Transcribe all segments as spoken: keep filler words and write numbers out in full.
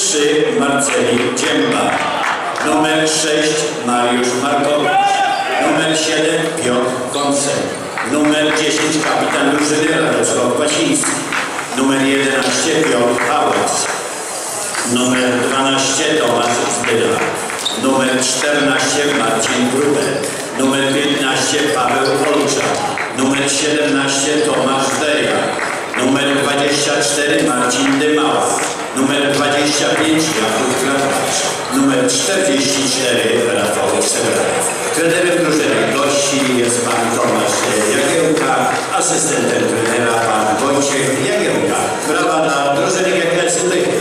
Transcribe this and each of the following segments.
trzy Marceli Dzięba, numer sześć Mariusz Markowicz, numer siedem Piotr Kąsek, numer dziesięć kapitan drużyny Radosław Kwasiński, numer jedenaście Piotr Hałas, numer dwanaście Tomasz Zbyla, numer czternaście Marcin Grubel, numer piętnaście Paweł Olczak, numer siedemnaście Tomasz Deja, numer dwadzieścia cztery Marcin Dymała, numer dwadzieścia pięć Jakub Krawacz, numer czterdzieści cztery Rafał Sebrajew. Trenerem drużyny gości jest pan Tomasz Jagiełka, asystentem trenera pan Wojciech Jagiełka. Brawa dla drużyny Gegnecy Tychy.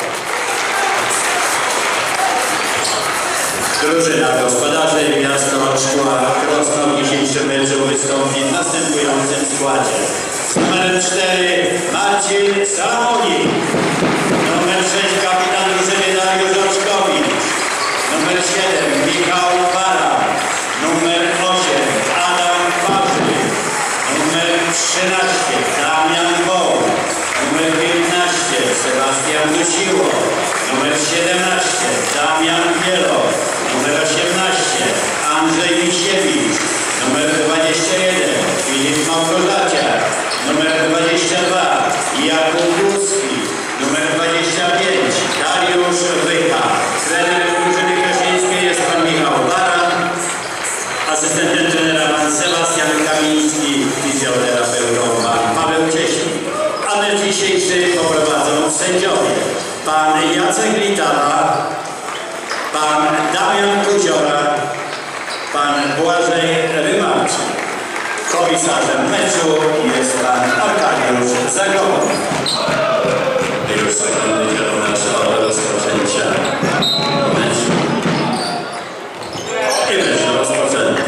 Drużyna gospodarzy miasto Szkła Krosno w dzisiejszym meczu wystąpi w następującym składzie. Numer cztery Marcin Samonik, numer sześć kapitan drużyny Dariusz Oczkowicz, numer siedem Michał Para, numer osiem Adam Parzy, numer trzynaście Damian Woł, numer piętnaście Sebastian Dusiło, numer siedemnaście Damian Bielo, numer osiemnaście Andrzej Misiewicz, numer dwadzieścia jeden Filip Małgorzaciak, numer dwadzieścia dwa Jakub Górski, numer dwadzieścia pięć Dariusz Wycha. Trenerem drużyny kraśnieńskiej jest pan Michał Baran, asystentem trenera pan Sebastian Kamiński, fizjoterapeutą pan Paweł Cieśnik. A mecz dzisiejszy poprowadzą sędziowie pan Jacek Litala, pan Damian Kuciora, pan Błażej Rymarczyk. Komisarzem meczu jest pan Arkadiusz Zagorny. Już sekundy dzielą nasze od rozpoczęcia meczu. I mecz rozpoczęty.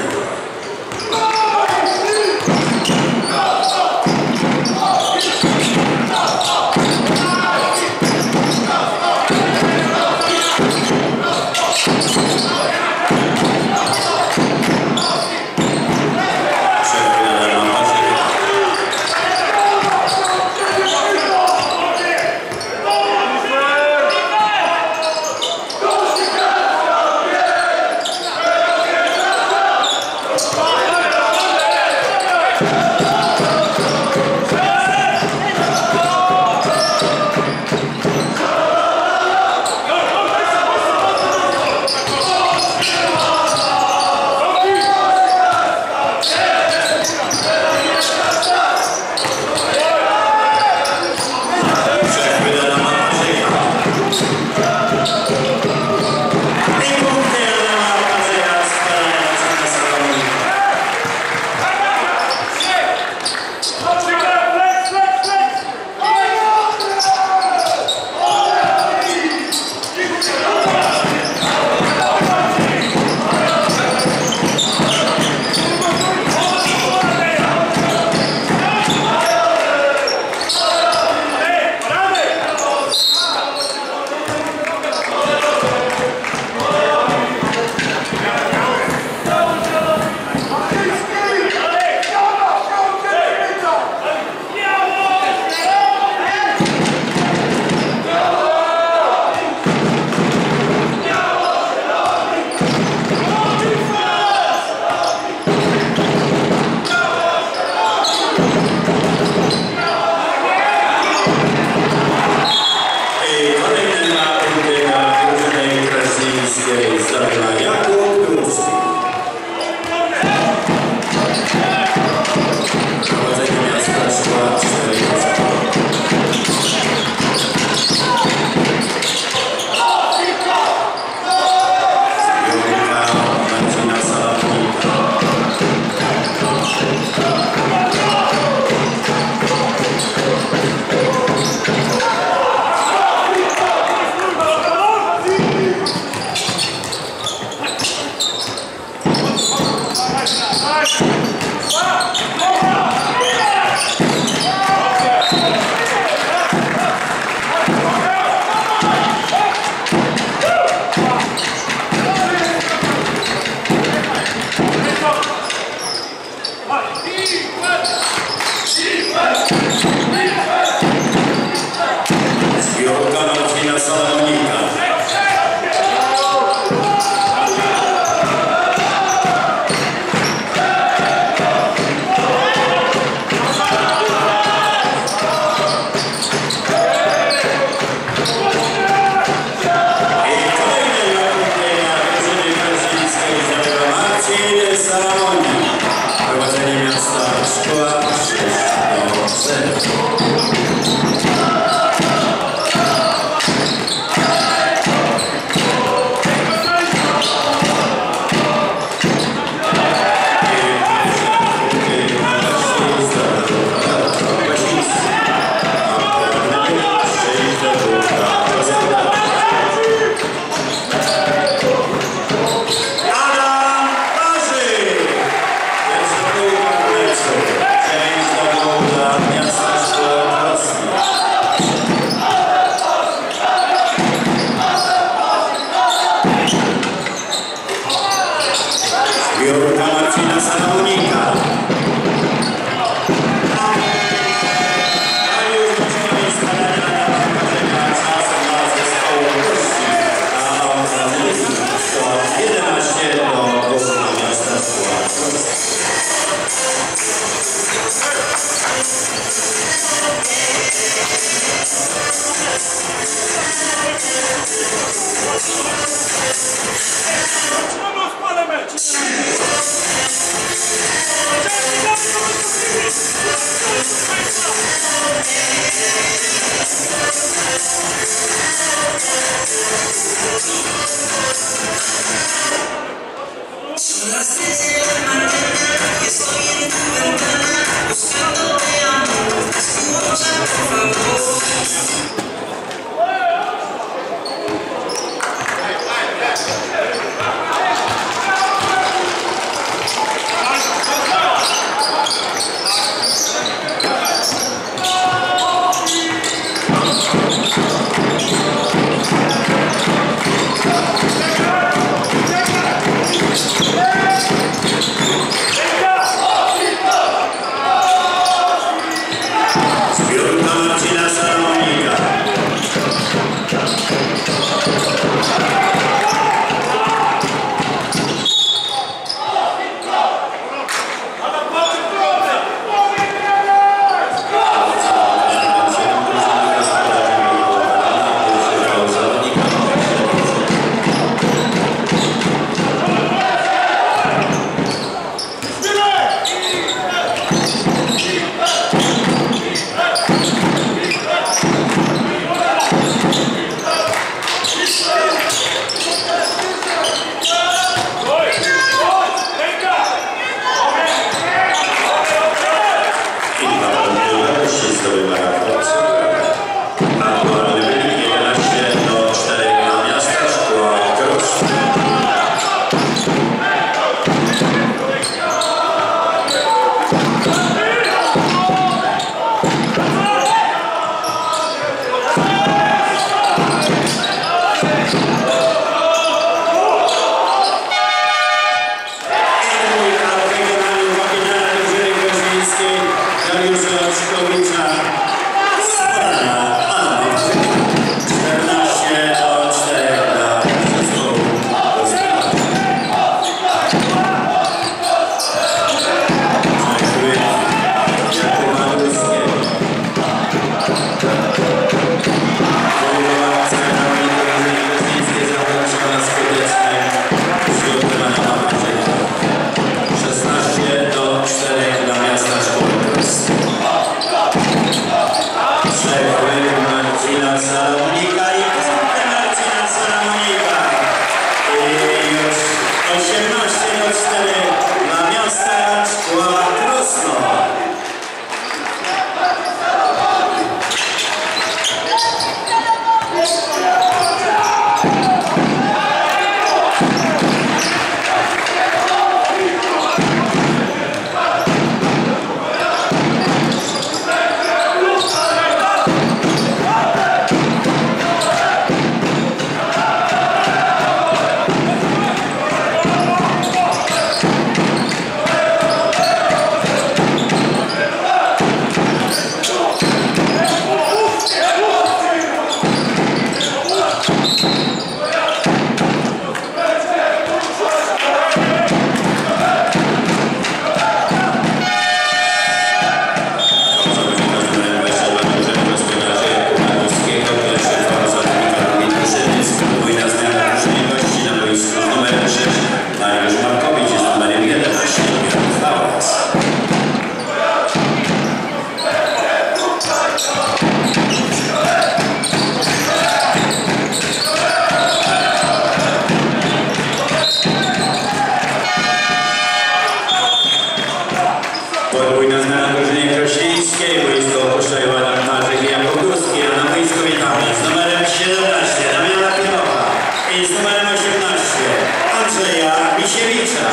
Podwójna zmiana w drużynie krośnieńskiej, boisko opuszczają Adam Marzyk i Jan Pogórski, a na boisku witamy z numerem siedemnaście Damiana Pielocha i z numerem osiemnaście Andrzeja Misiewicza.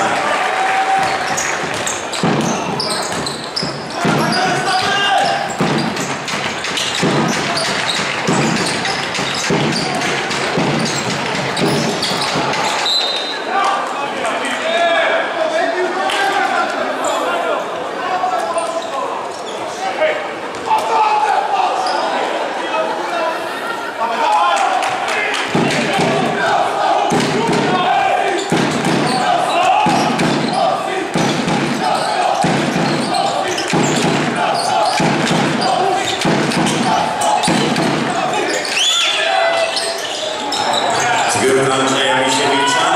Zbiórka Andrzeja Misiewicza.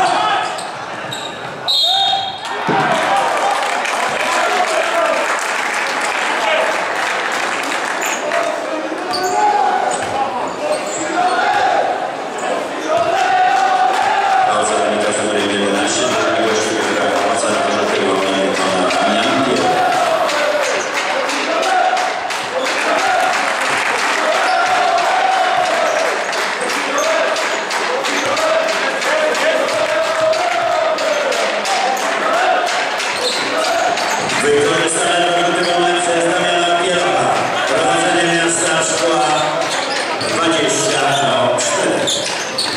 Pauza wynika z numerem jedenaście, do gości wygra Pałaca Żółtego Damian Pieloch. Wykorzystane do piątego numer przez Damiana Pielocha. Prowadzenie Miasta Szkoła dwadzieścia do czterech.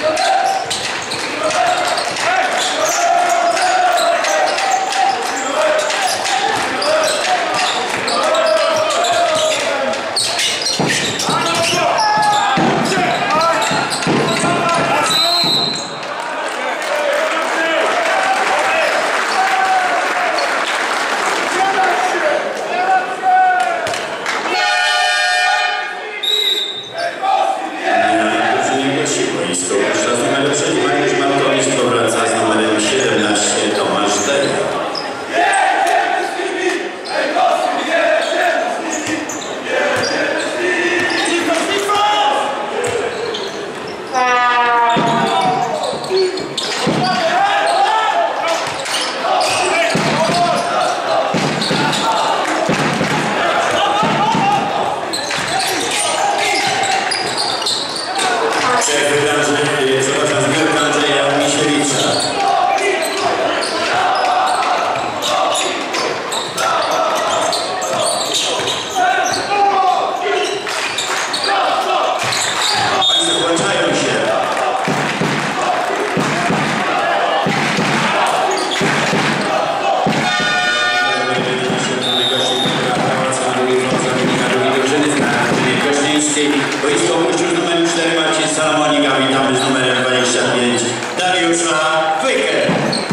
Boisko opuszcza z numerem sześć Mariusz Markowicz, powraca z numerem siedemnaście Tomasz Deja. Przepraszam, zbiórka Andrzeja Misiewicza. Państwo włączają się. Boisko opuścił z numerem cztery Marcin Salamonika. Witamy z numerem dwadzieścia pięć Dariusza Wykę.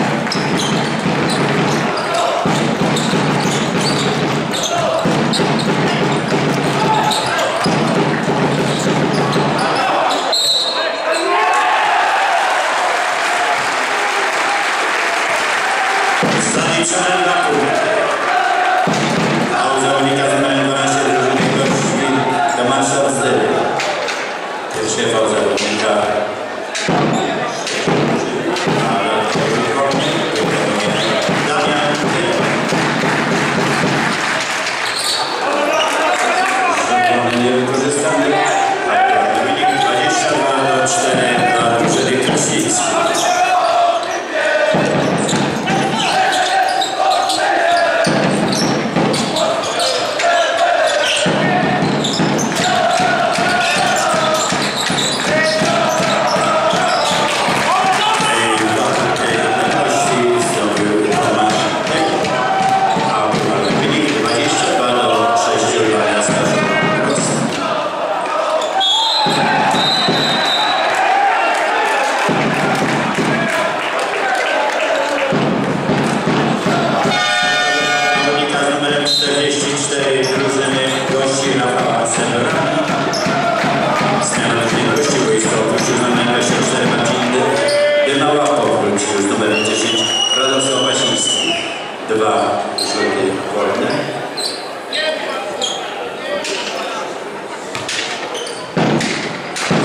Zaliczone dwa punkty. A u zawodnika z numerem dwanaście drużyny gości Tomasza Zdeja. Pierwszy fał zawodnika.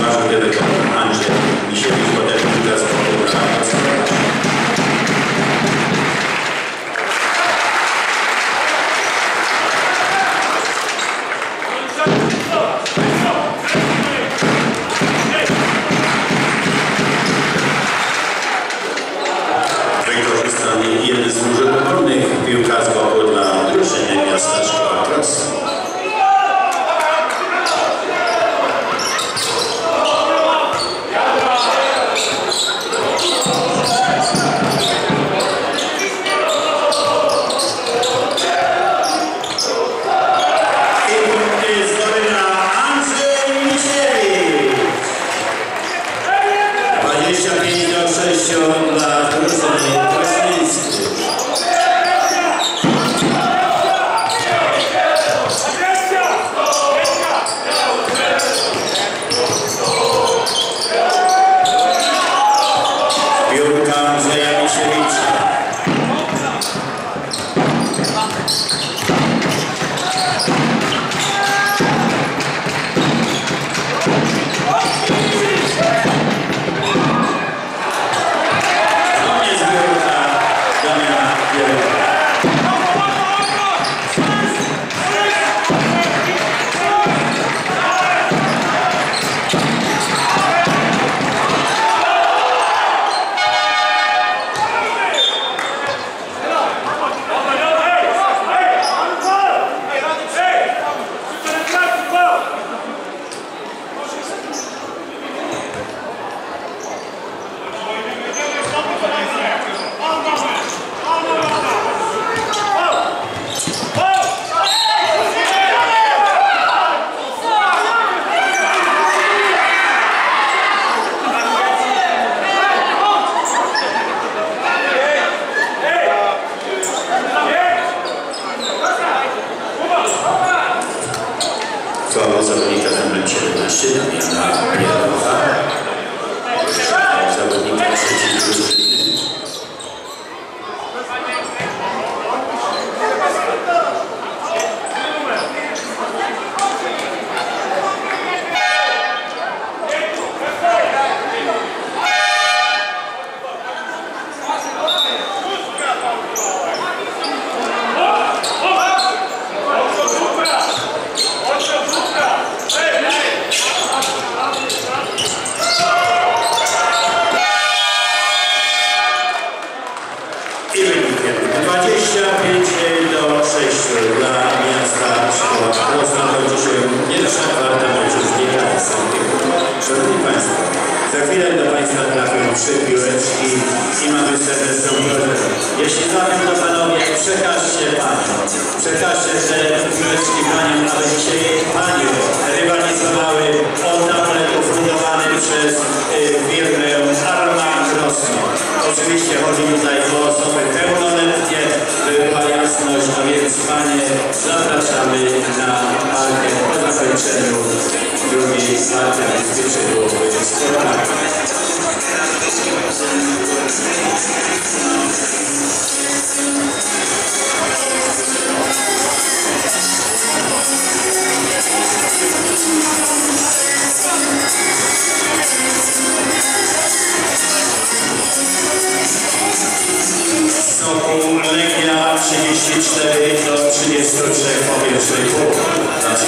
Tomaszu Bielego, Andrzej Misiewicz, potem piłka z powodu wykorzystany jeden z rzutów wolnych, piłka z boku dla drużyny miasta Szkoła Krosno. dwadzieścia pięć do sześciu dla drużyny Krośnieńskiej. Piłka Andrzeja Misiewicza. Słabo zawodnika numer siedemnaście, Damiana Bielowa. Zawodnika trzeciej drużyny. I wynikiem dwadzieścia pięć do sześciu dla miasta Szkoła Krosno. Kończy się pierwsza kwarta meczu z Niekańską. Szanowni Państwo, za chwilę do Państwa trafią trzy piłeczki i mamy serdeczną prośbę. Jeśli zatem to Panowie, przekażcie Paniom, przekażcie te piłeczki Paniom, aby dzisiaj Panie rywalizowały o tablet ufundowany przez y, firmę Arma Krosno. Oczywiście chodzi tutaj o osoby pełnoletnie, by była jasność, a więc Panie zapraszamy na parkiet po zakończeniu drugiej partii bezpieczeństwowej sportowej. Sokół Legia trzydzieści cztery do trzydziestu trzech po pierwszej połowie.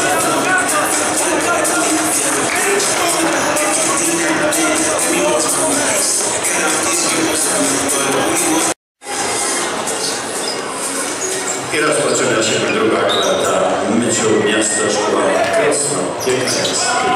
I rozpoczyna się druga kwarta meczu miasta Szkoła Krosno Niekańskiej.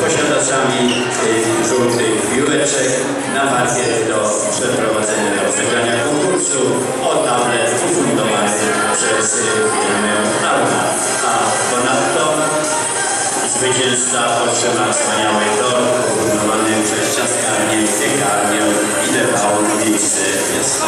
posiadaczami żółtych piłeczek na parkiet do przeprowadzenia rozegrania konkursu o tablet ufundowany przez firmę Auna. A ponadto zwycięzca otrzyma wspaniały tor ufundowany przez ciaskarnię, piekarnię i dawał miejsce jest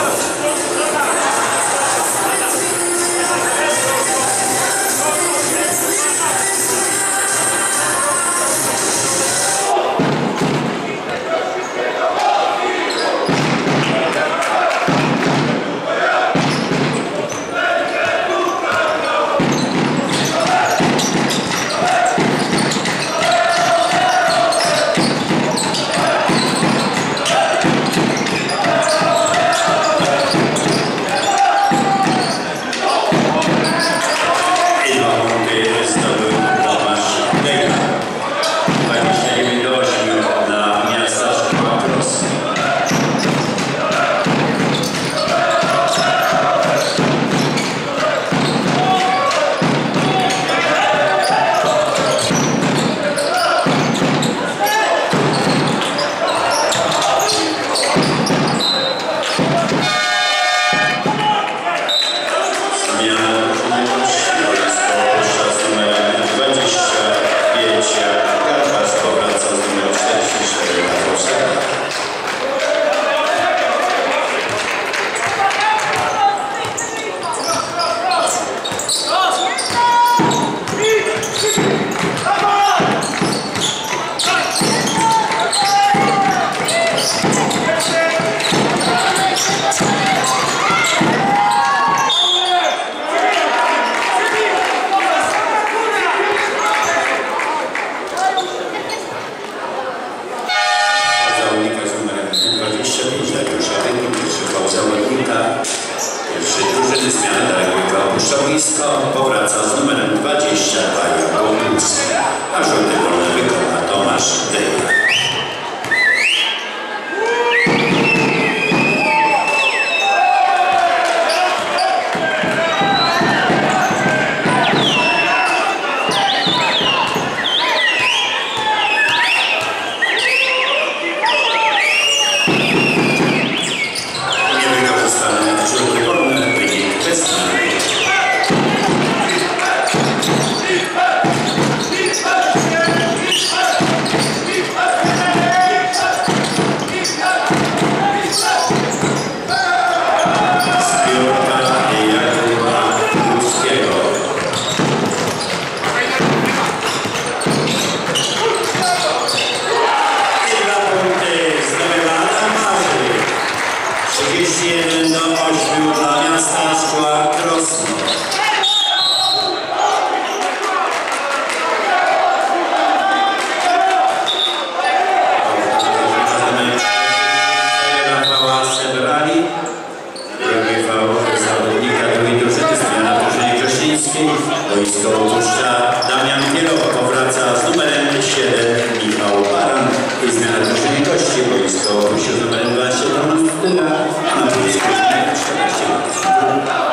powraca z numerem dwadzieścia dwa Jakubus, a żółty wolny wykona Tomasz Dejka. jeden do ośmiu dla miasta Szkła Krosno. Rafała Sebrali, drugi faul zawodnika drugiej drużyny, zmiana drużyny Krośnieńskiej. Boisko opuszcza Damian Kierowa, powraca z numerem siedem Michał Baran i zmiana drużyny gości. Boisko opuścił z numerem dwanaście Tomasz Tyla, na boisku czternaście lat.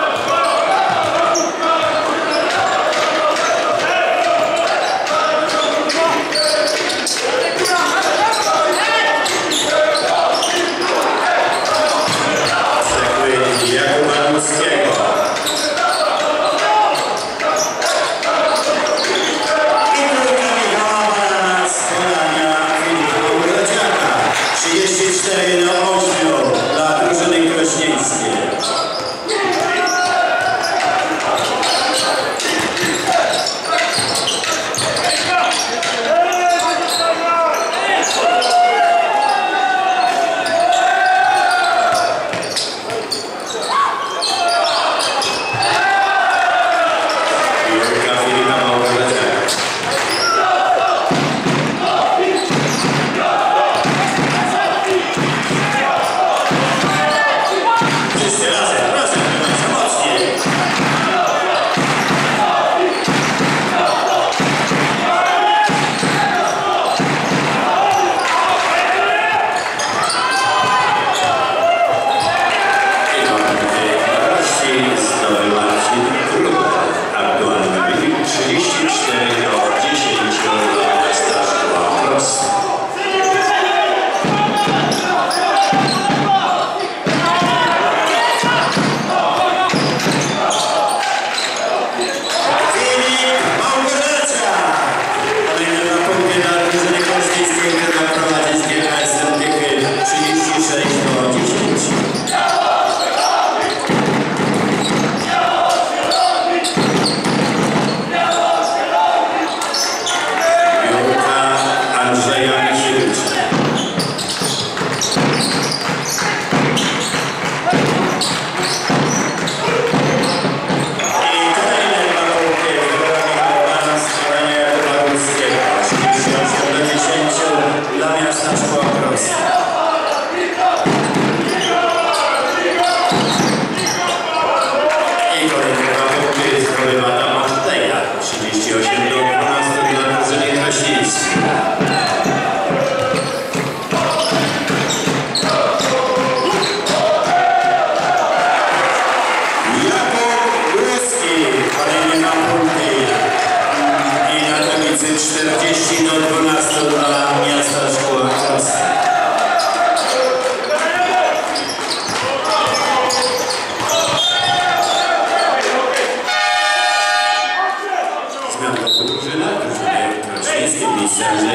trzydzieści cztery do ośmiu dla drużyny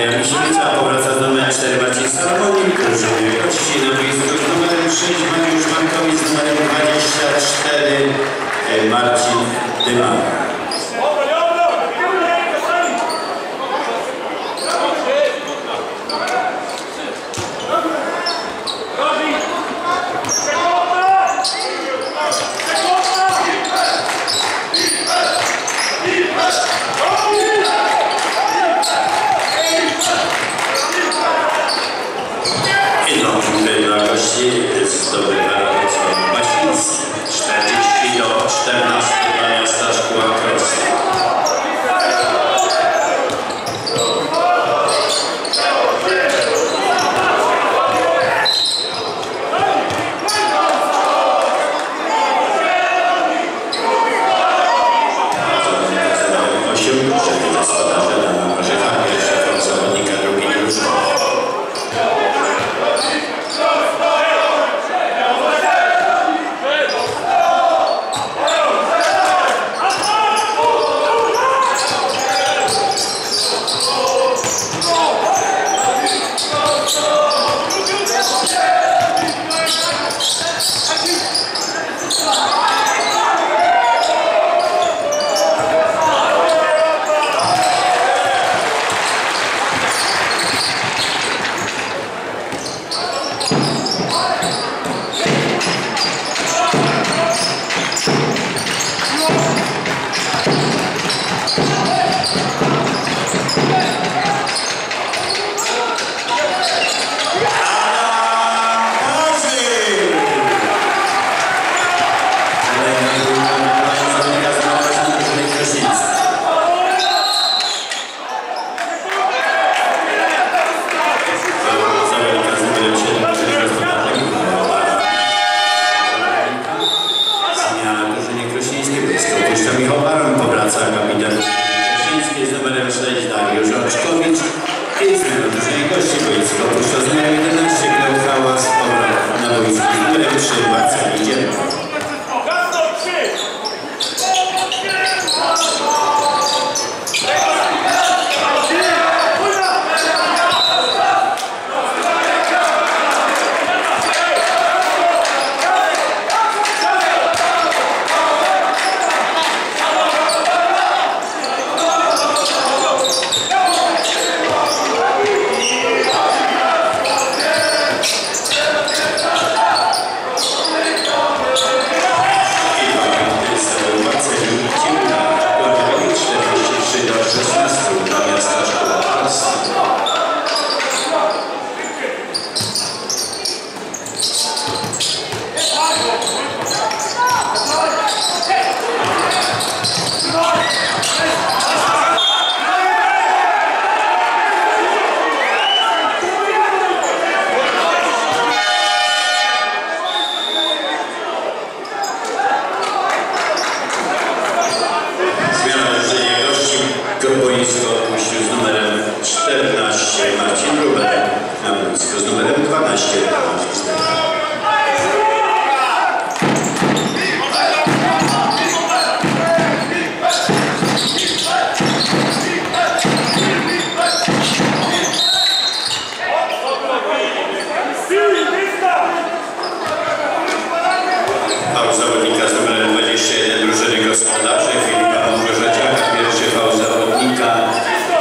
Maria Misiewicza powraca z numerem cztery Marcin Salomonik, drużyny gości na boisku z numerem sześć Mariusz Markowicz, z numerem dwadzieścia cztery Marcin Dyman. Zdobywa Radosław Basiński, czterdzieści do czternastu dla miasta Szkła Krosna. osiem, czyli gospodarze na Orzechach, szefem zawodnika drugiej drużyny.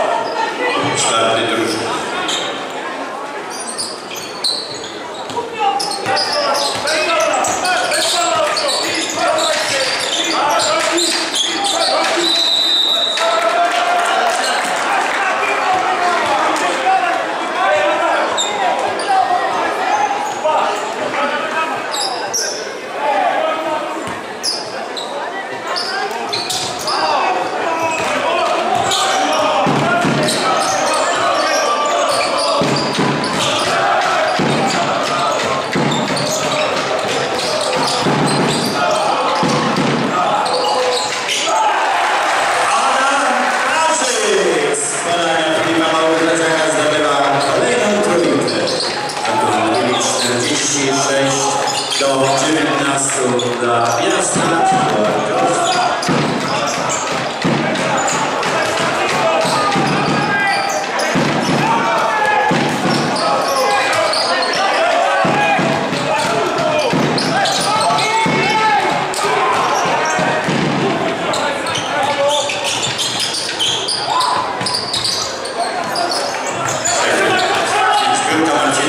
Czwarty drużyny.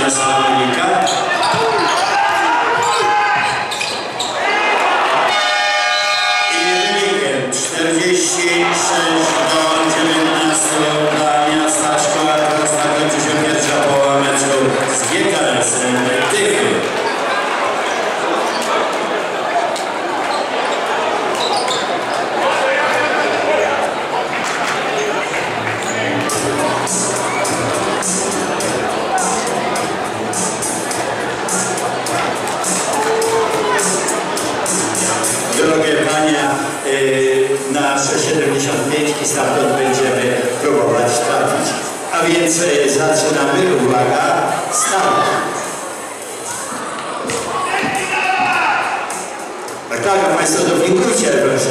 na Salmonika. I wynikiem czterdzieści sześć do dziewiętnastu dla miasta Szkoła. Teraz zakończy się pierwsza połowa meczu z G K S-em Tychy. Drogie panie, na sześć siedemdziesiąt pięć i stamtąd będziemy próbować trafić. A więc zaczynamy, uwaga, start. Tak, tak, państwo dopingujcie, proszę.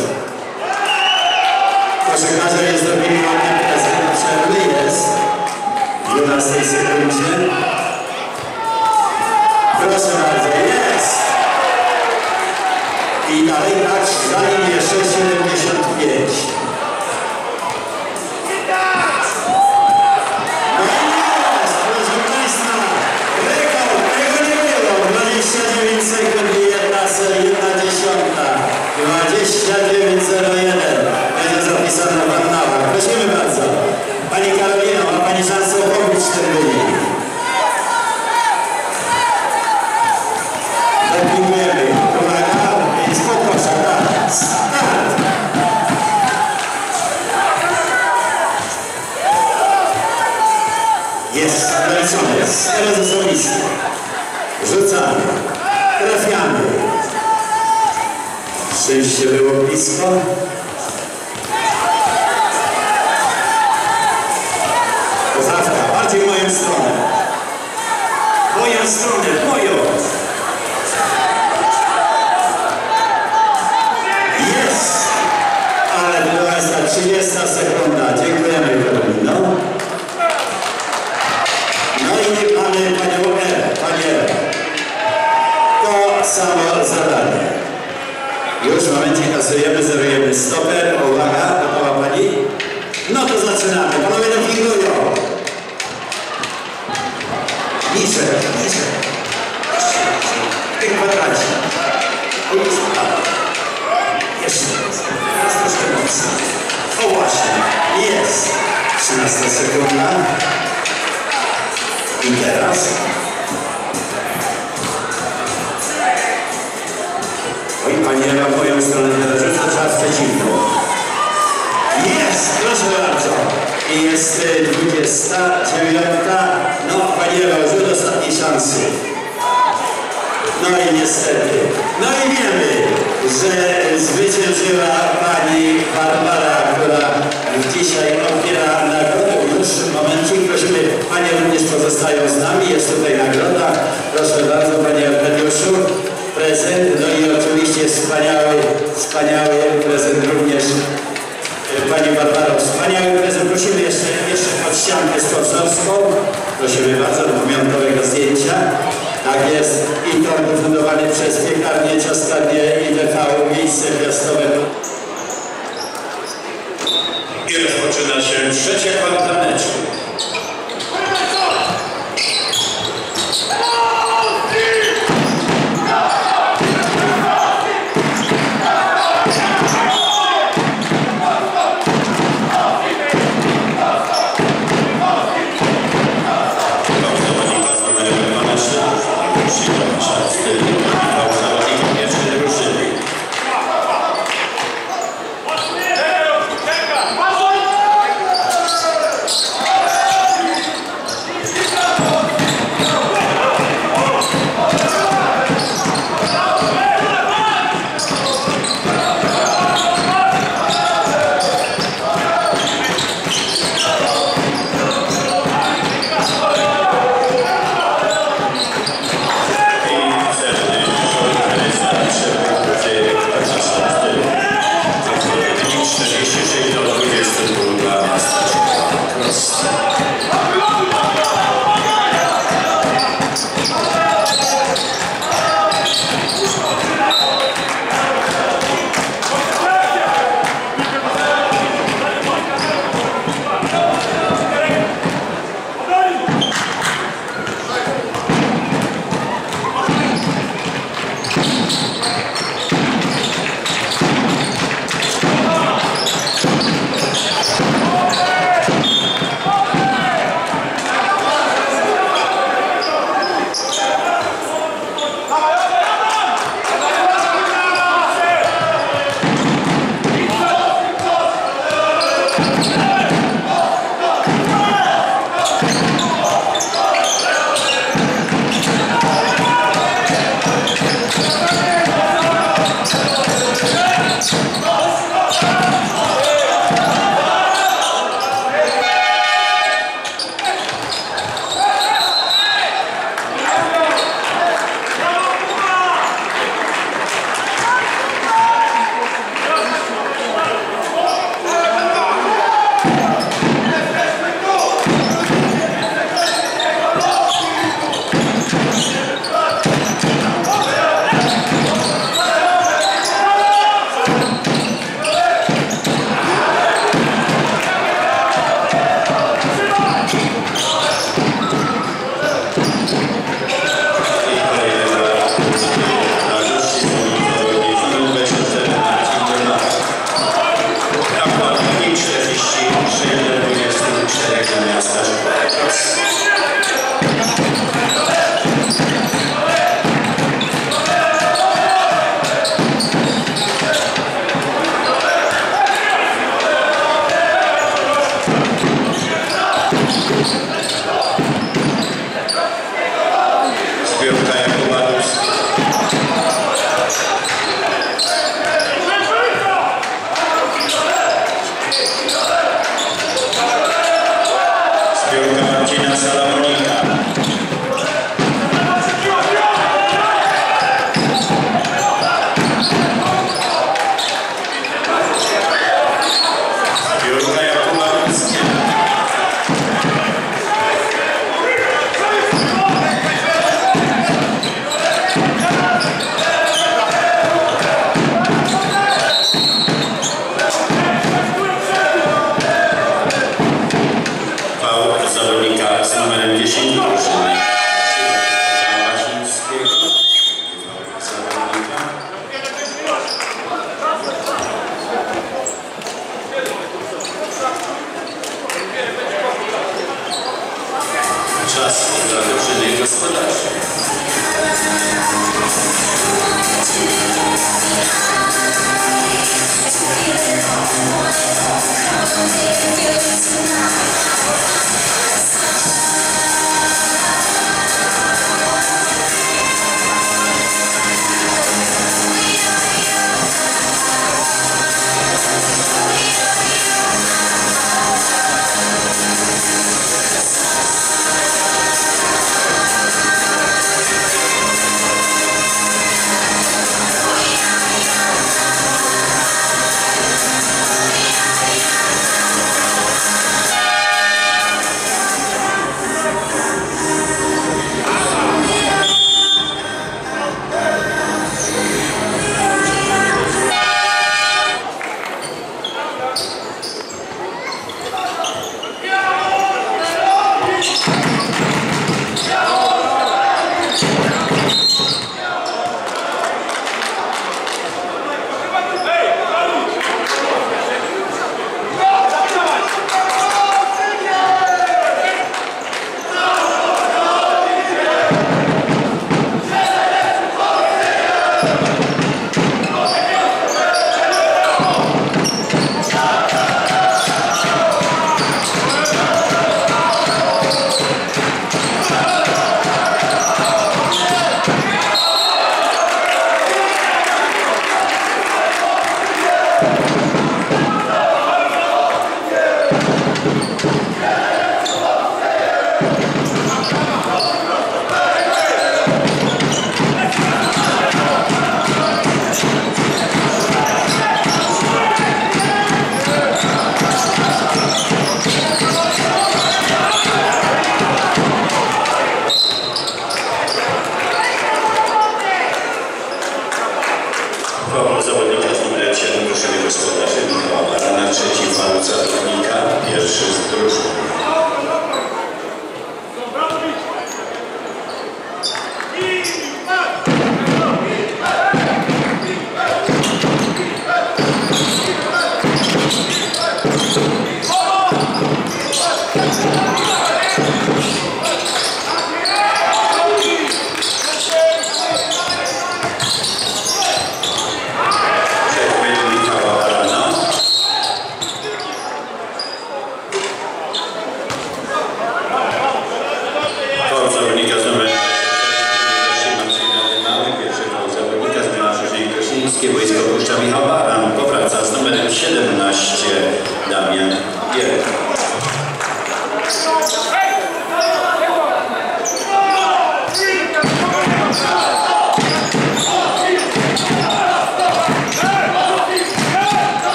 Koszykarze jest dopingowany, prezydent przerwy jest. W dwunastej sekundzie. Proszę bardzo, jest! I dalej tak, za linię sześć siedemdziesiąt pięć. No i jest, proszę państwa, rekord, tego nie było, dwadzieścia dziewięć sekund i jedna, jedna dziesiąta, dwadzieścia dziewięć zero jeden, będzie zapisana w annałach. Prosimy bardzo, pani Karolino, ma pani szansę opowiedzieć ten wynik. Dziękujemy, uwaga. Poproszę, tak, start! Jest, nalecony, teraz osobisty. Rzucamy, trafiamy. Szczęście było blisko. Pozawka, bardziej w moją stronę. W moją stronę, w moją. Ale proszę państwa, trzydziesta sekunda. Dziękujemy, Karolino. No i mamy panią E, panie to samo zadanie. Już w momencie kasujemy, zerujemy stoper. Uwaga, gotowa pani? No to zaczynamy. Panowie dopingują. Niżej, niżej. W tym kwadracie. Jeszcze raz. Teraz troszkę mocniej. O właśnie, jest. trzynasta sekunda. I teraz. Oj, pani Ewa, w moją stronę teraz rzuca czas przeciwny. Jest, proszę bardzo. I jest dwudziesta dziewiąta. No, pani Ewa, rzut ostatniej szansy. No i niestety. No i wiemy, że zwyciężyła pani Barbara, która dzisiaj odbiera nagrodę. Już w momencie prosimy, panie również pozostają z nami, jest tutaj nagroda. Proszę bardzo, panie Arkadiuszu, prezent, no i oczywiście wspaniały, wspaniały prezent również pani Barbaro. Wspaniały prezent, prosimy jeszcze, jeszcze pod ściankę sponsorską. Prosimy bardzo do pamiątkowego zdjęcia. Tak jest, i to dofundowany przez piekarnię, ciastarnię i T V, miejsce gwiazdowe. I rozpoczyna się trzecia kwarta meczu. Czeka! Katarzyna Salamonika. Jurka Jakubowska. Zawodnika z numerem dziesięć drużyny Basińskiego. Zawodnika. Czas dla drużyny gospodarczej.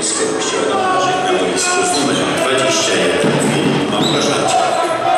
boisko Kościoła na boisku z numerem dwadzieścia jeden Filip Małgorzata.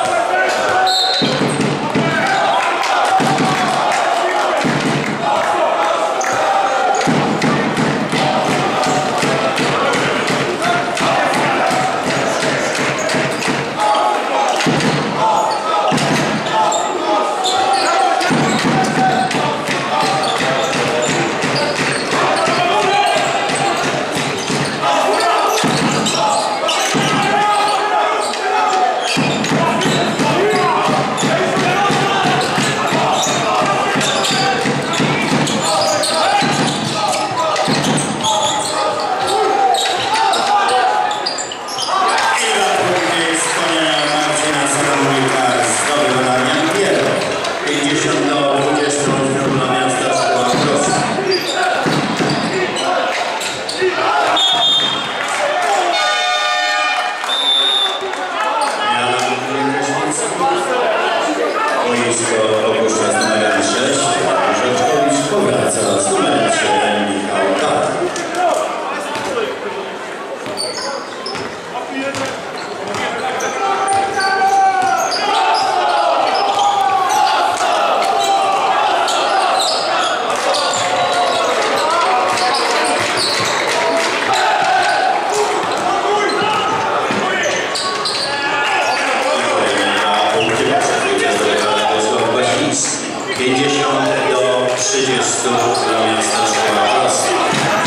pięćdziesiąt do trzydziestu dla miasta Szkoła Wrocław.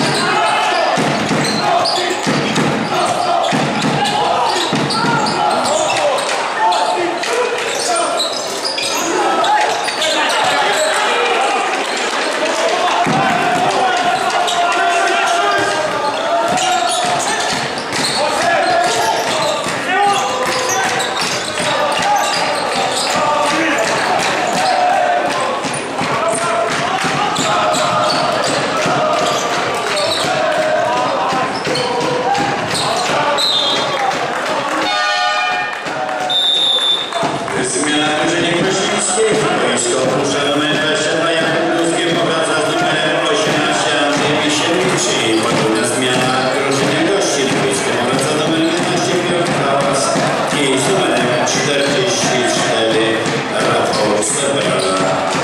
Zmiana w drużynie Krośnickiej. Boisko opuszcza numer dwadzieścia dwa Jakub Górskie, powraca z numerem osiemnaście Andrzej Misiewicz i podobna zmiana w drużynie gości. Boisko powraca z numerem jedenaście Piotr Hałas i z numerem czterdzieści cztery Rafał Seberala.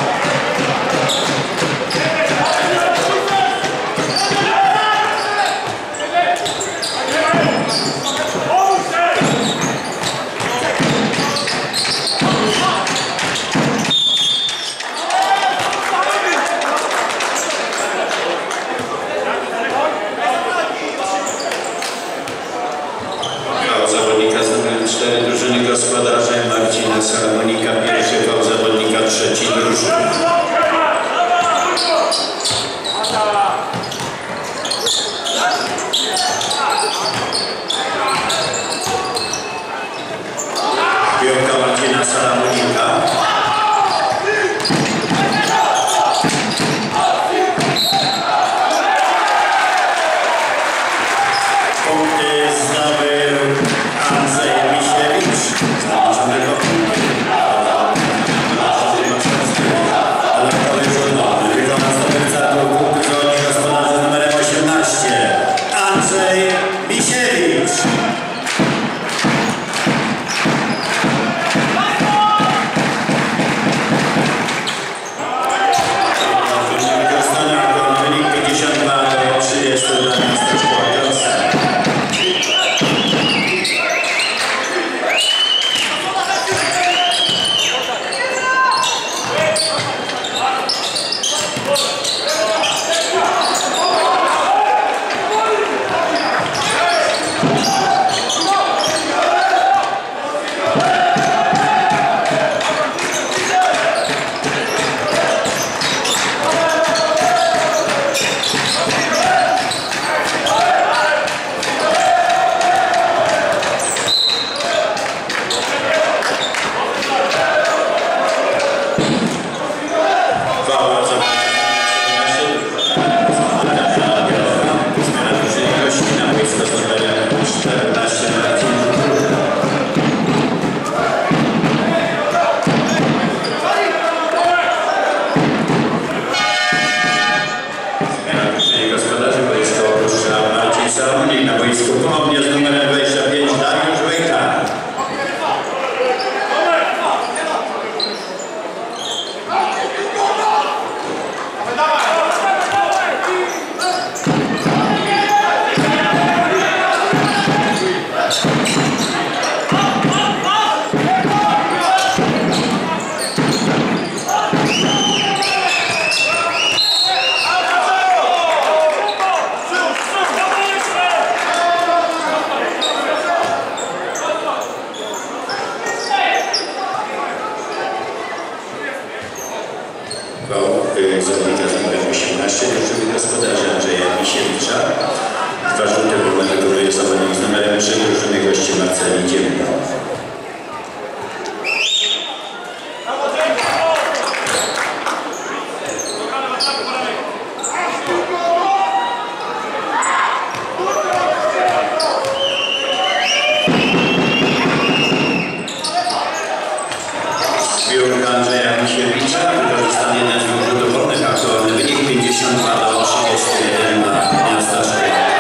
Zawodnika z numerem cztery drużyny gospodarze Marcina Salamonika, pierwszy fał zawodnika trzeciej drużyny. Piłka Marcina Salamonika. Punkty zdobył Andrzej Misiewicz. Znalezionego ale to już odnowy. Wykona zdobywca punktu zawodnika gospodarza numerem osiemnaście Andrzej Misiewicz. Wynik pięćdziesiąt dwa do trzydziestu dla miasta Szkoła Wrocław. zawodnik na boisku ponownie z numerem dwadzieścia pięć Dariusz Wejka. Zawodnika z numerem osiemnaście, drużyny gospodarza Andrzeja Misiewicza. Dwa żółte wolne wykonuje zawodnik z numerem trzy, drużyny gości Marceli Dziemba. Piłka Andrzeja Misiewicza, wykorzystanie jeden z dwóch rzutów wolnych, aktualny wynik pięćdziesiąt dwa do trzydziestu jeden dla miasta Szkoła.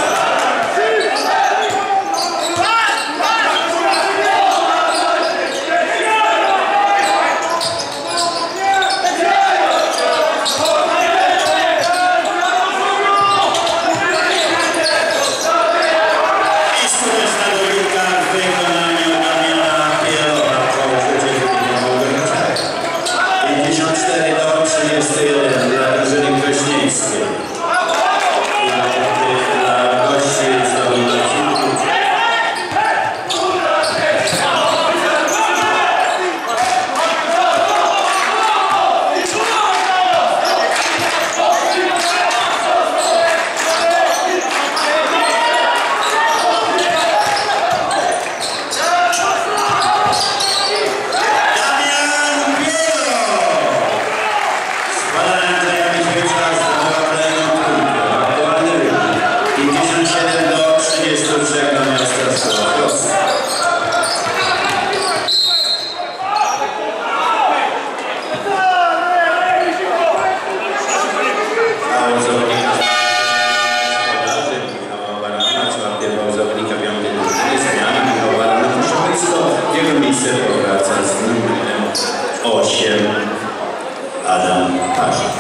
osiem Adam Parzyk.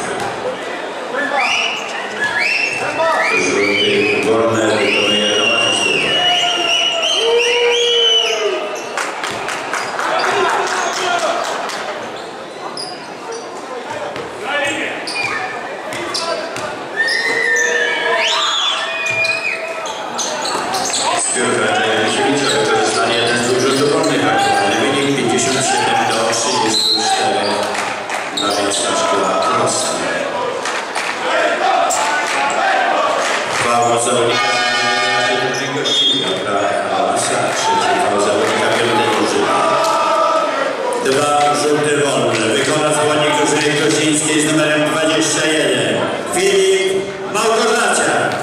Rzuty wolne wykonuje Tomasz Sługa. Zbiórka Andrzeja Misiewicza, wykorzystanie jeden z dwóch rzutów wolnych, aktualny wynik pięćdziesiąt siedem do trzydziestu czterech dla miasta Szkoła Krosna. Faul zawodnika drugiej gości Piotra Hałasa, trzeci faul zawodnika piątej drużyny. Dwa rzuty wolne wykona zawodnik drużyny Krosińskiej z numerem dwadzieścia jeden Filip Małgorzaciak.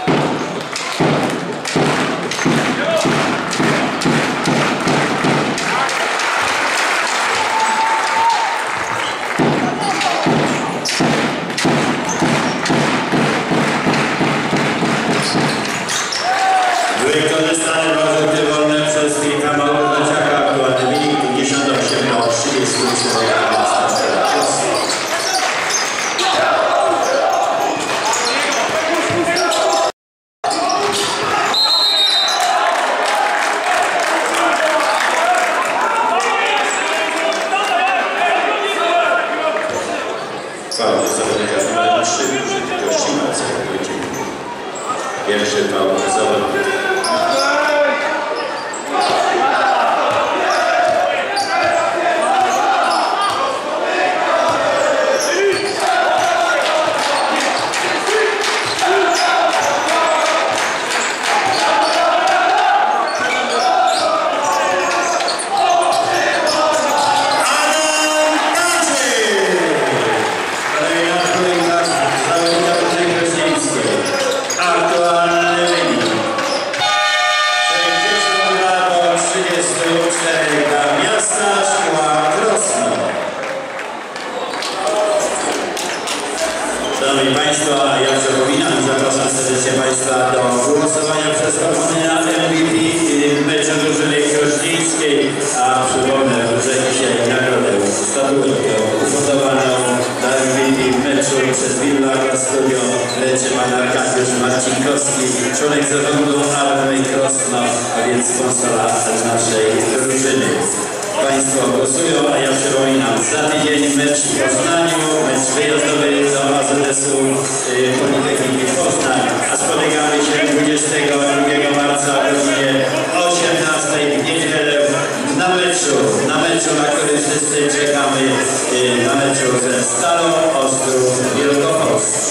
Wykorzystane dwa rzuty wolne przez Filipa Małgorzaciaka, aktualny wynik pięćdziesiąt osiem do trzydziestu czterech dla miasta Szkoła Krosna. Faul zawodnika z numerem trzy, drużyny gości Marceli Dziemba. Pierwszy faul zawodnika. Szanowni Państwo, ja zapominam, zapraszam Zapraszam serdecznie Państwa do głosowania przez wspomnienia M V P meczu drużyny krośnickiej, a przypomnę, że dzisiaj nagrodę statuetkę ufundowaną na M V P meczu przez Villaga Studio leczy pan Arkadiusz Marcinkowski, członek zarządu Army Krosno, a więc sponsora naszej drużyny. Państwo głosują, a ja przypominam, za tydzień mecz w Poznaniu, mecz wyjazdowy do A Z S-u Politechniki Poznań, a spotykamy się dwudziestego drugiego marca o godzinie osiemnastej w niedzielę na meczu, na meczu, na który wszyscy czekamy, na meczu ze Stalą Ostrów Wielkopolski.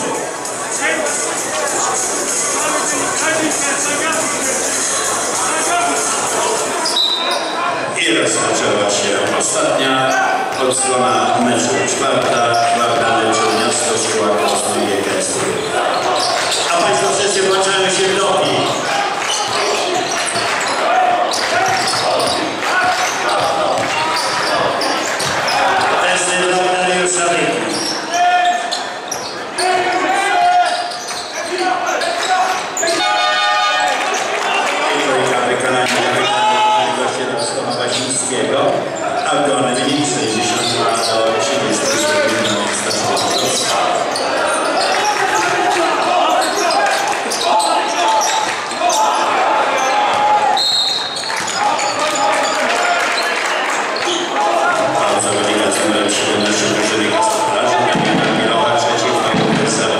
I rozpoczęła się ostatnia odsłona meczu, czwarta, czwarta meczu Miasto Szkoła Krosno i G K S. A Państwo wszyscy włączają się w nogi. Testy dla Dariusza Ryki. I trójka wykonania Wazińskiego, a gony wynik sześćdziesiąt dwa do trzydziestu czterech zawodnika z numerem siedemnaście drużyny Kastopraży, Damiana Milowa, trzeci Paweł Wesoły.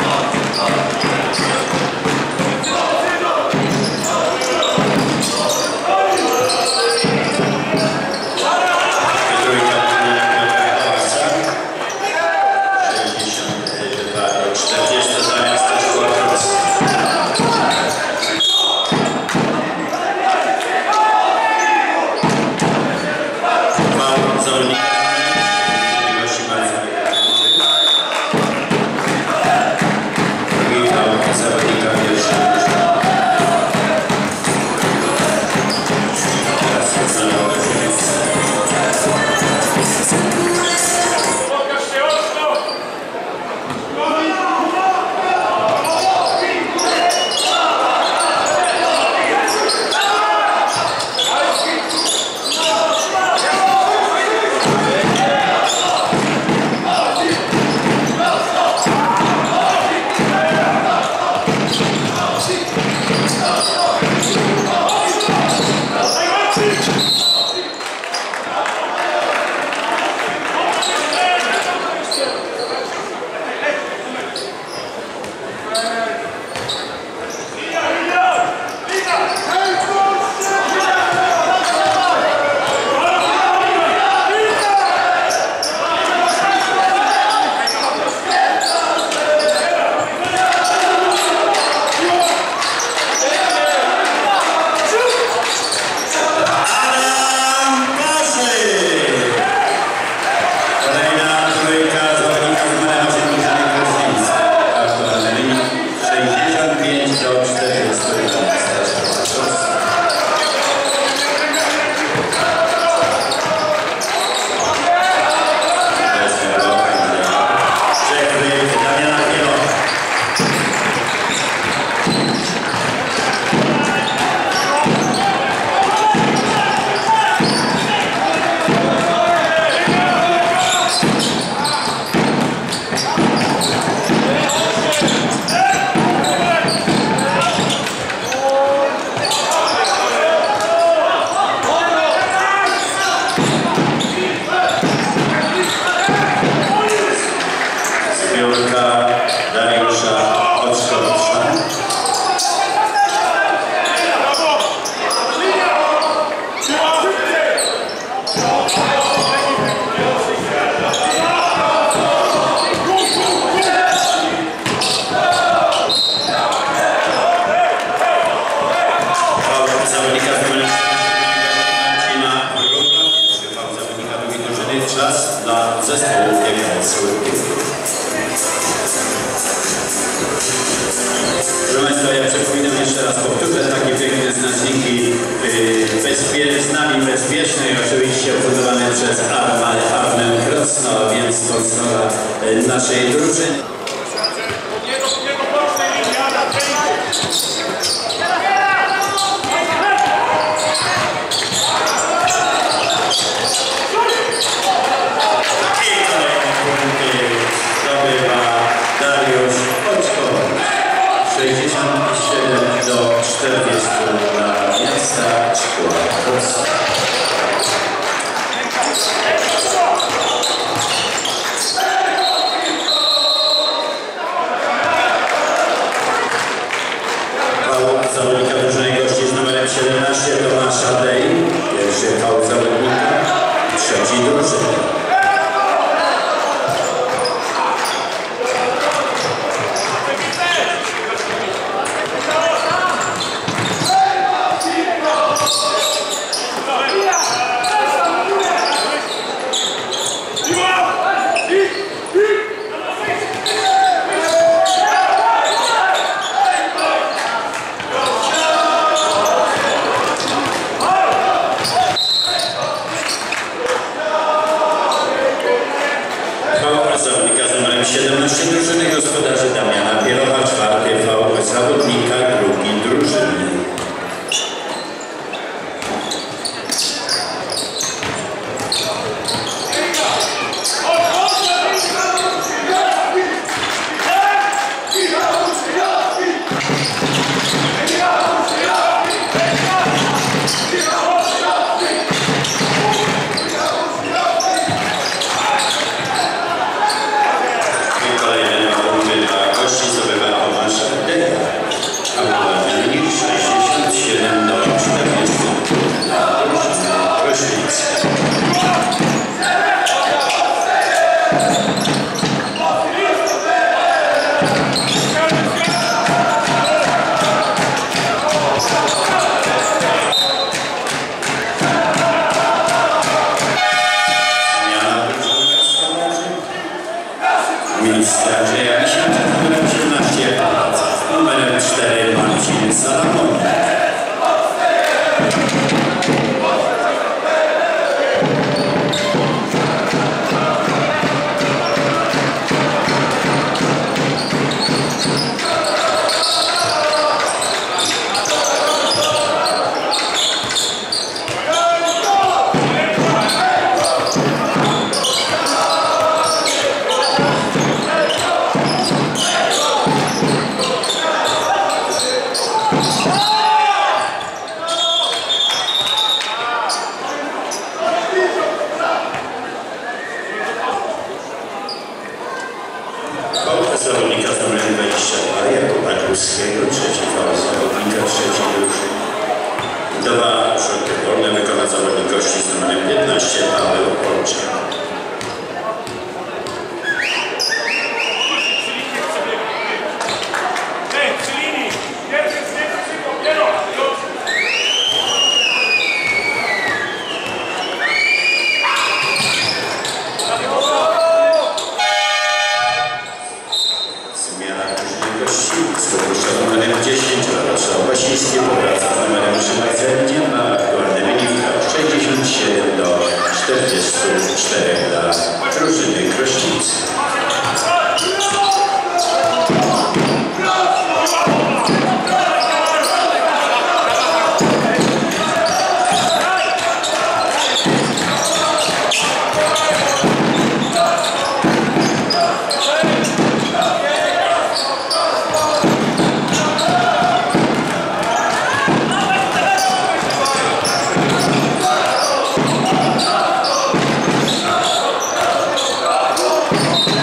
Czas dla zespołu G K S. Proszę Państwa, ja przypominam jeszcze raz, powtórzę takie piękne znaczniki yy, bezpie, z nami bezpiecznej, oczywiście ofundowane przez Armę Krosno, więc sponsora yy, naszej drużyny. Markowicz. Zawodnika drużyny gości z numerem siedemnaście Tomasza Dej. Pierwszy faul zawodnika, trzeci drużyny. Zawodnika z numerem siedemnaście drużyny gospodarzy Damiana Pierocha, czwarty faul zawodnika drugiej drużyny. sześćdziesiąt siedem do czterdziestu dla drużyny Krośnicy. Zmiana drużyny gospodarzy. Miejsce Andrzeja Misięcia z numerem siedemnaście, numerem cztery Marcin Salamon. Zawodnika z numerem dwadzieścia dwa Jakuba Kluskiego, trzeci faul zawodnika trzeciej drużyny. Dwa rzuty wolne wykona zawodnik gości z numerem piętnaście Paweł Polczak. Zdobyszcza z numerem dziesięć Radosław Wasiński powraca z numerem trzynaście, ma aktualny wynik sześćdziesiąt siedem do czterdziestu czterech dla drużyny Krośnicy. Thank you.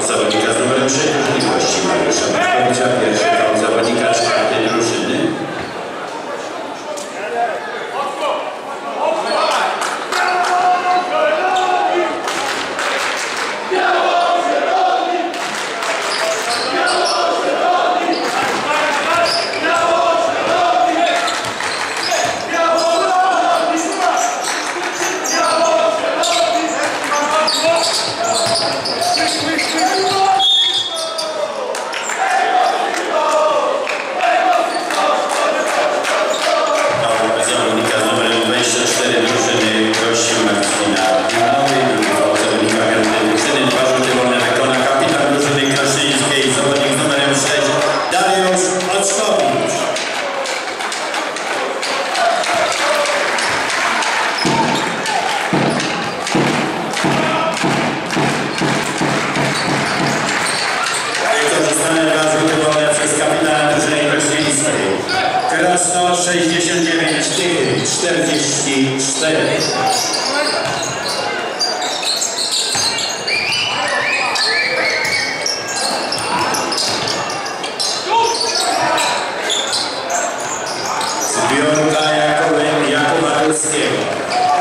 zawodnika z numerem sześć drużyny gości Mariusza Markowicza. Pierwszy faul zawodnika czwartej drużyny. Krosno sześćdziesiąt dziewięć, Tychy czterdzieści cztery. Zbiórka Jakuba, Jakuba Ruskiego.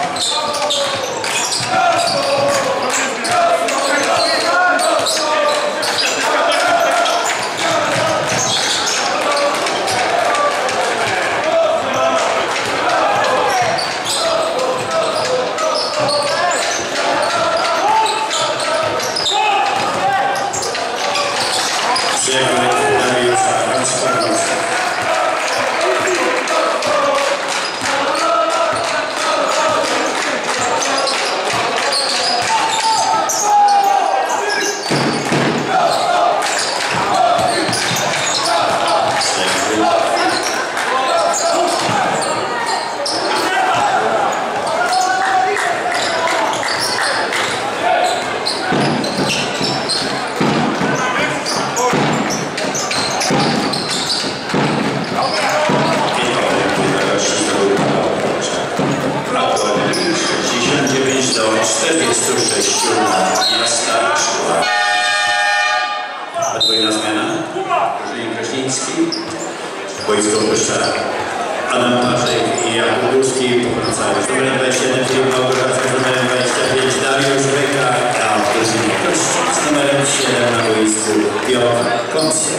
czterdziestu sześciu na miasta Szkła. Podwójna zmiana. Drużynie Kraśnicki. Wojsko Koszczara. Adam Paszek i Jakub Górski powracają z numerem dwadzieścia jeden, Filip Małgorzata z numerem dwadzieścia pięć, Dariusz Beka, a w drużynie Kości z numerem siedem na boisku Piotr Kąsy.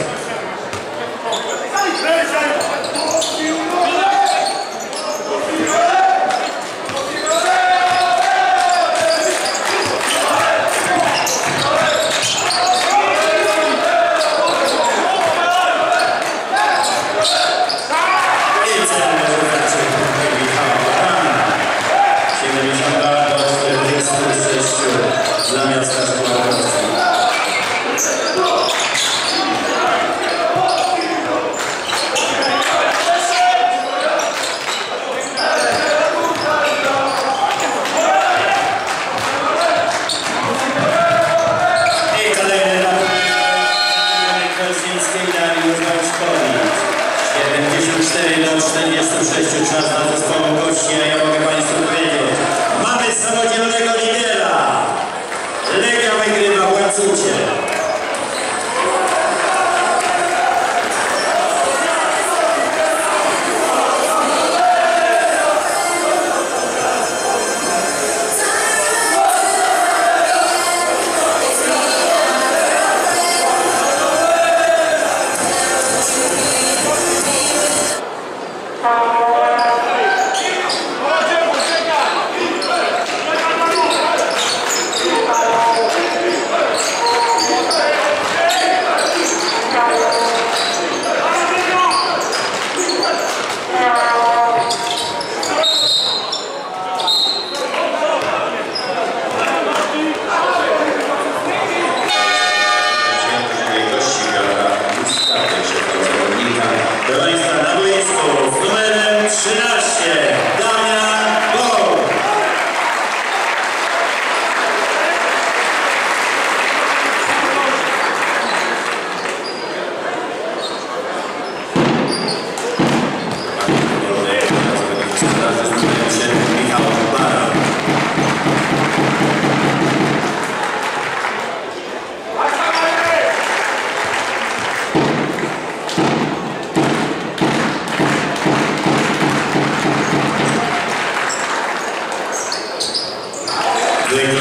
Dla miasta Szkła. I kolejny raz Kolsińskiej Dariusz Wałszkowicz. siedemdziesiąt cztery do czterdziestu sześciu czas na zespołu gości, a ja mogę Państwu powiedzieć, mamy samodzielnego lidera. Legia wygrywa w łańcucie.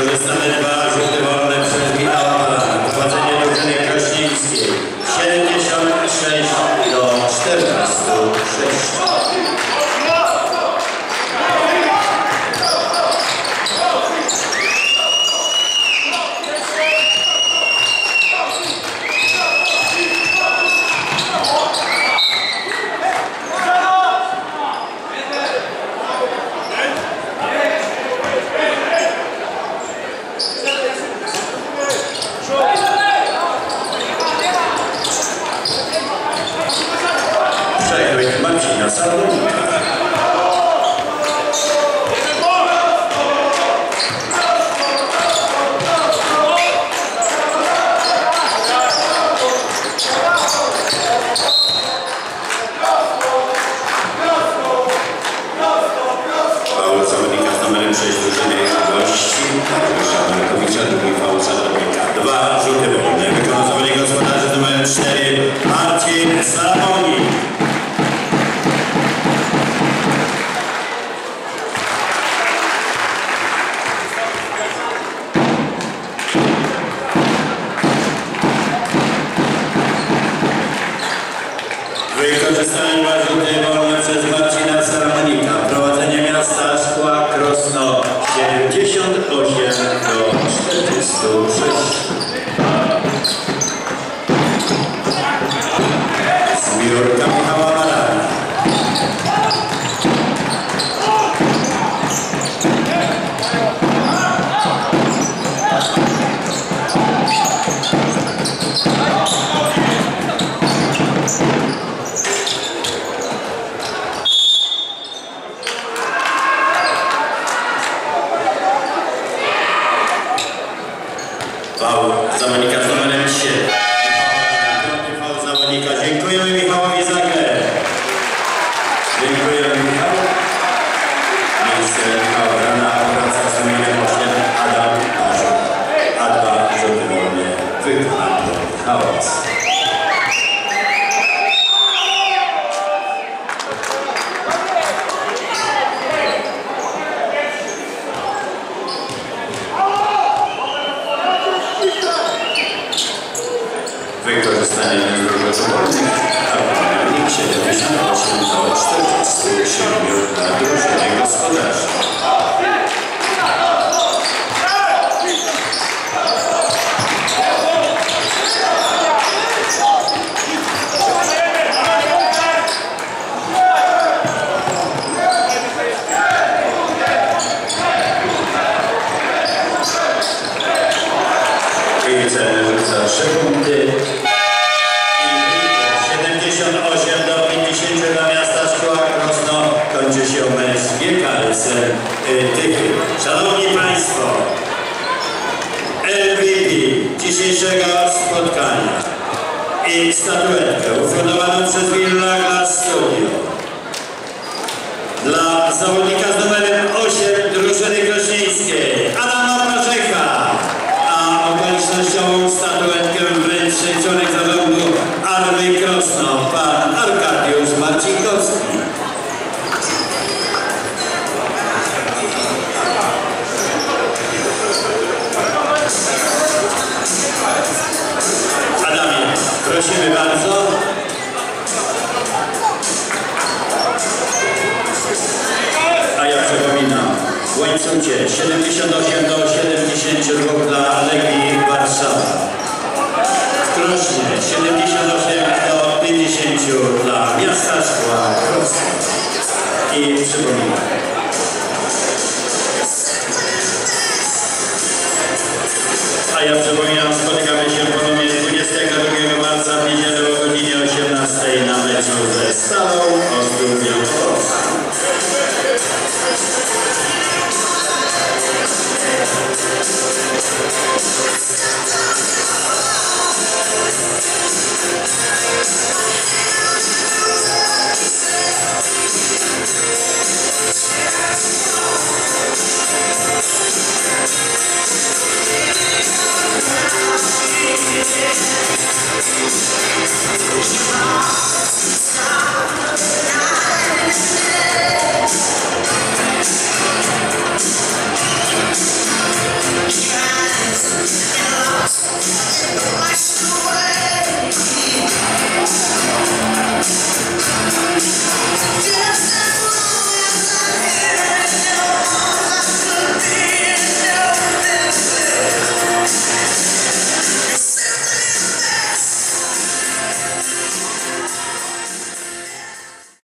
Wykorzystane dwa rzuty wolne przez Michała Balana. Prowadzenie drużyny krośnieńskiej siedemdziesiąt sześć do czternastu sześciu. Przechwyt Marcina Salonika. Faul zawodnika z numerem sześć drużyny gości Mariusza Markowicza, drugi faul zawodnika. Dwa rzuty wolne. Wykonał zawodnik gospodarzy z numerem cztery Marcin Salonik. Wykorzystanie dwa rzuty wolne przez Marcina Salonika. Prowadzenie miasta Szkła Krosno siedemdziesiąt osiem do czterdziestu sześciu. Zbiórka Michała Balana. Faul zawodnika z numerem siedem. Piąty faul zawodnika. Dziękujemy Michałowi za grę. Dziękujemy Michał. Miejsce Michała Rana, praca z numerem osiem Adam Parzuk. A dwa rzuty wolne wykonał Hałas. Wykorzystanie rzutów wolnych, a wynik siedemdziesiąt osiem do czterdziestu siedmiu dla drużyny gospodarzy. I ceny rzuca trzy punkty. siedemdziesiąt osiem do pięćdziesięciu dla miasta Szkła Krosno. Kończy się mecz z G K S Tychy. Szanowni Państwo, M V P dzisiejszego spotkania i statuetkę ufundowaną przez Villa Glass Studio dla zawodnika z numerem osiem drużyny krośnieńskiej Adama Parzecha, a okolicznościową statuetkę wręczy członek zarządu Armii Krosno, pan Arkadiusz Marcinkowski. Adamie, prosimy bardzo. A ja przypominam, w łańcucie siedemdziesiąt osiem do siedemdziesięciu dwóch dla Legii Warszawa. W Krośnie siedemdziesiąt osiem do pięćdziesięciu dla miasta Szkła Krosno. I przypominam. A ja przypominam, spotykamy się ponownie dwudziestego drugiego marca w niedzielę o godzinie osiemnastej na meczu ze Stalą Ostrów Wielkopolska. We'll be right back.